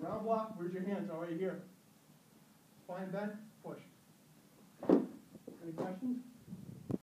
Round block, where's your hands? Already here. Spine bent, push. Any questions?